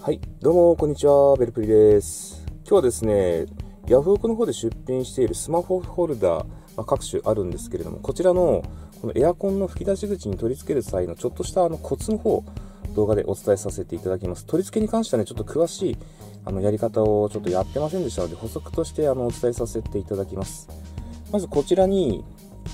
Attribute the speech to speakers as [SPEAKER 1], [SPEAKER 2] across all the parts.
[SPEAKER 1] はい、どうもこんにちは、ベルプリです。今日はですね、ヤフオクの方で出品しているスマホホルダー、各種あるんですけれども、こちらのこのエアコンの吹き出し口に取り付ける際のちょっとしたコツの方、動画でお伝えさせていただきます。取り付けに関してはね、ちょっと詳しいやり方をちょっとやってませんでしたので、補足としてお伝えさせていただきます。まずこちらに、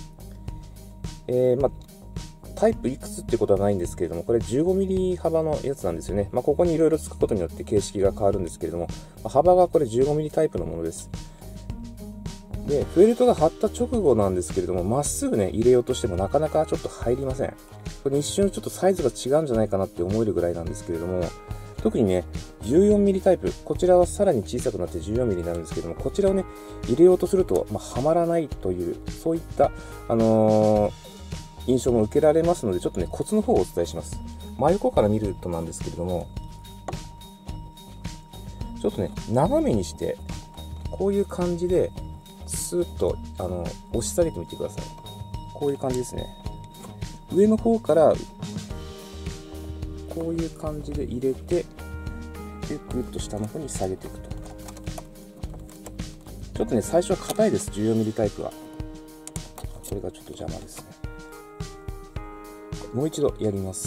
[SPEAKER 1] タイプいくつってことはないんですけれども、これ 15mm 幅のやつなんですよね。ここにいろいろつくことによって形式が変わるんですけれども、幅がこれ 15mm タイプのものです。で、フェルトが貼った直後なんですけれども、まっすぐね、入れようとしてもなかなかちょっと入りません。これ一瞬ちょっとサイズが違うんじゃないかなって思えるぐらいなんですけれども、特にね、14mm タイプ、こちらはさらに小さくなって 14mm になるんですけれども、こちらをね、入れようとすると、はまらないという、そういった、印象も受けられますので、ちょっとね、コツの方をお伝えします。真横から見るとなんですけれども、ちょっとね、斜めにして、こういう感じで、スーッと、押し下げてみてください。こういう感じですね。上の方から、こういう感じで入れて、で、ぐっと下の方に下げていくと。ちょっとね、最初は硬いです、14mm タイプは。これがちょっと邪魔ですね。もう一度やります。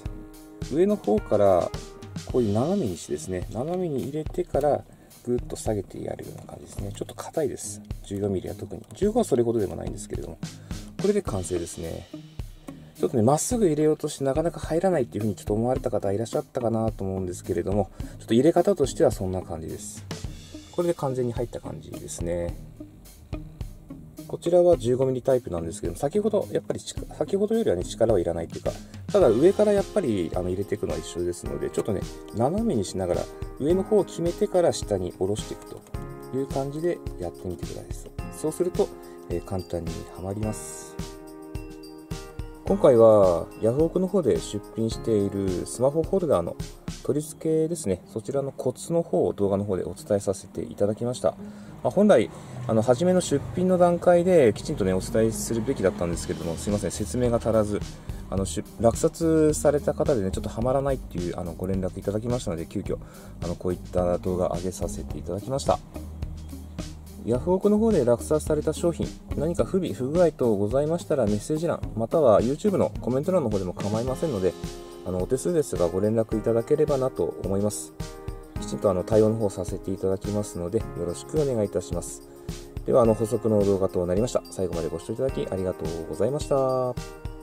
[SPEAKER 1] 上の方からこういう斜めにしてですね、斜めに入れてからぐっと下げてやるような感じですね。ちょっと硬いです。14mm は特に。15はそれほどでもないんですけれども、これで完成ですね。ちょっとね、まっすぐ入れようとしてなかなか入らないっていう風にちょっと思われた方いらっしゃったかなと思うんですけれども、ちょっと入れ方としてはそんな感じです。これで完全に入った感じですね。こちらは 15mm タイプなんですけども、先ほどよりはね、力はいらないというか、ただ上からやっぱり入れていくのは一緒ですので、ちょっとね、斜めにしながら、上の方を決めてから下に下ろしていくという感じでやってみてください。そうすると、簡単にはまります。今回はヤフオクの方で出品しているスマホホルダーの取り付けですね、そちらのコツの方を動画の方でお伝えさせていただきました。本来、初めの出品の段階できちんとね、お伝えするべきだったんですけれども、すいません、説明が足らず、落札された方でね、ちょっとはまらないっていうご連絡いただきましたので、急遽、こういった動画を上げさせていただきました。ヤフオクの方で落札された商品、何か不備、不具合等ございましたらメッセージ欄、または YouTube のコメント欄の方でも構いませんので、お手数ですがご連絡いただければなと思います。きちんと対応の方させていただきますので、よろしくお願いいたします。では、補足の動画となりました。最後までご視聴いただきありがとうございました。